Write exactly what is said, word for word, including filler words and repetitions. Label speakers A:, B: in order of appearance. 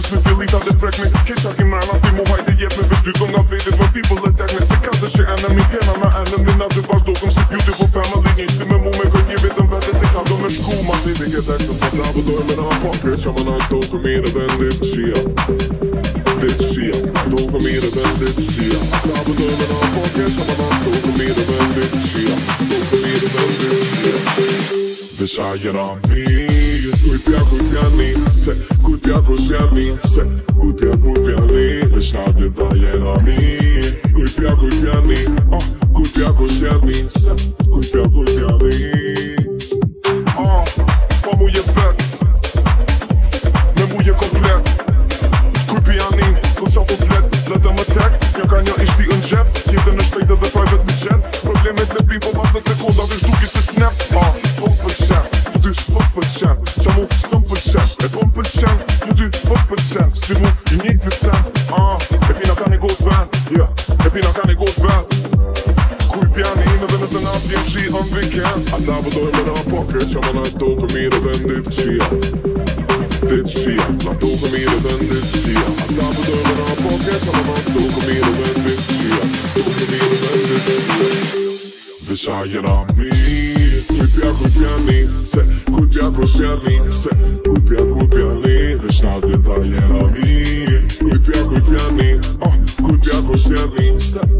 A: me fillit hade bräckt mig. Kisha i märna till mo hajde hjälp mig. Visst du gång att vet vad people attack me. Se kan det ske en av min pjärna med ärnen. Mina du vars då kom så beautiful family. Ingen med mo men kan ge vet en värde till kan de är sko man blir vilket är som att jag bedör med en pocket. Jag man allt och kom mer än det sker. Det sker. Då kom mer än det sker. Jag bedör med en pocket. Jag man allt och kom mer än det sker. Då kom mer än det sker. Wish I get on me. Kupia kupiani, se kupia kupiani, se kupia kupiani. Wish I get on me. Kupia kupiani, ah kupia kupiani, se kupia kupiani. Ah, pas mouillé fait, mais mouillé komplett. Kupiani, kom zo flat, let them attack. Jag kan jag is die een jet, geef den een speler de private jet. Probleem met de people, maar zet seconde, dus doe je ze snap. Ah, pompenchef. Du slumperkänn, jag mot slumperkänn. Ett pompenchef, nu du pompenchef. Se mot unik besänd, ah. Et puis kan det gå ett vän, yeah. Et puis kan det gå ett vän. Kupiani, när den är sen att jag sker om weekend. Att jag bedömer med en pocket, jag man att åka mer än det sker. Det sker, att åka mer än det sker. Att jag bedömer med en pocket, jag man att åka mer än det sker. Åka mer än det sker. Wish I get on me. Kupia kupiani, se kupia kupiani, se kupia kupiani. Wish I get on me. Kupia kupiani, ah kupia kupiani, se